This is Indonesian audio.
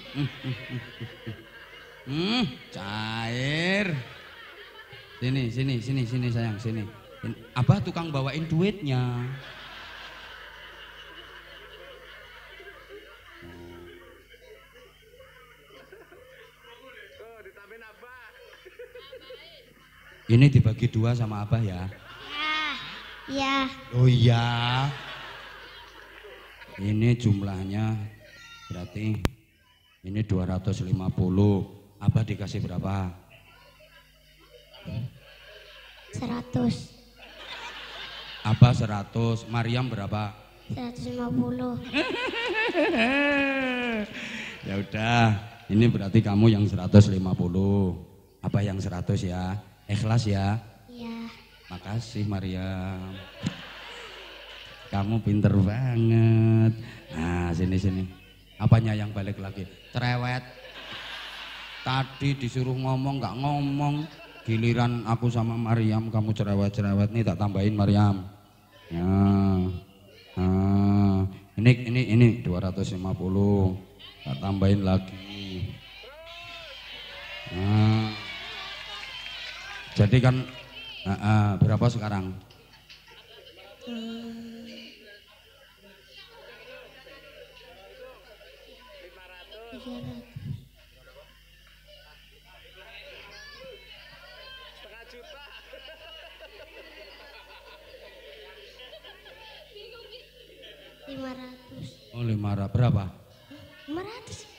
Cair. Sini sayang, sini. Abah tukang bawain duitnya. Ini dibagi dua sama Abah ya. Ya. Oh iya. Ini jumlahnya berarti ini 250. Abah dikasih berapa? 100. Abah 100, Maryam berapa? 150. Ya udah, ini berarti kamu yang 150. Abah yang 100 ya. Ikhlas ya. Iya. Makasih Maryam. Kamu pinter banget. Nah, sini. Apanya yang balik lagi? Cerewet. Tadi disuruh ngomong nggak ngomong. Giliran aku sama Maryam kamu cerewet nih, tak tambahin Maryam. Ya. Nah, ini 250. Tak tambahin lagi. Nah. Jadi kan berapa sekarang? 500. Oh 500 berapa? 500.